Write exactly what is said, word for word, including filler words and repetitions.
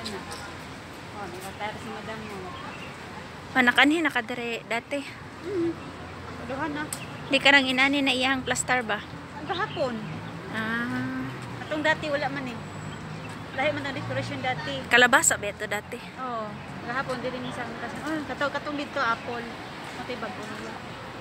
na. Oh, nagkatara si madam mo. Manakanhi nakadere dati. Hmm. Aduhan na. Di ka nang inani na iyang plaster ba? Ang kahapon. Ah, Atong dati wala man eh. Lahi man ang decoration dati. kalabasa ba ito dati? Oo. Oh, kahapon din sa kasi. Oh, kataw katong dito apple. Matay bago nila.